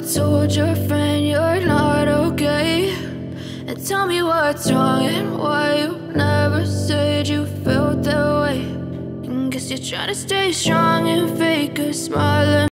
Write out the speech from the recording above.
told your friend you're not okay? And tell me what's wrong and why you never said you felt that way. And guess you're trying to stay strong and fake a smile.